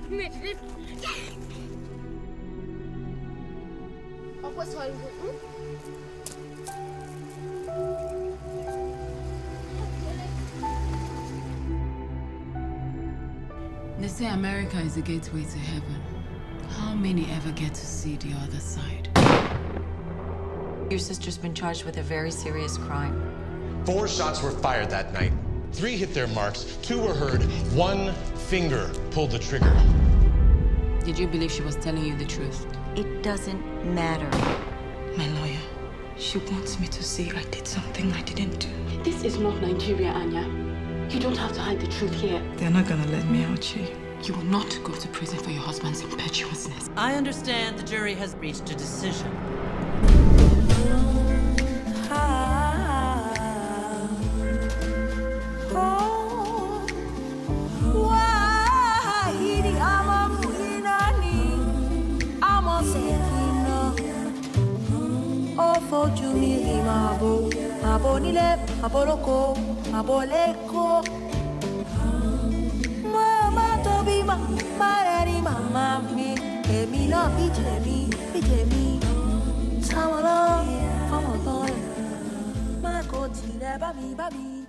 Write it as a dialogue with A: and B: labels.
A: They say America is the gateway to heaven. How many ever get to see the other side?
B: Your sister's been charged with a very serious crime.
C: 4 shots were fired that night. 3 hit their marks, 2 were heard, 1 finger pulled the trigger.
A: Did you believe she was telling you the truth?
B: It doesn't matter.
D: My lawyer, she wants me to say I did something I didn't do.
E: This is not Nigeria, Anya. You don't have to hide the truth here.
D: They're not gonna let me out, Chi.
A: You will not go to prison for your husband's impetuousness.
F: I understand the jury has reached a decision.
G: Baby.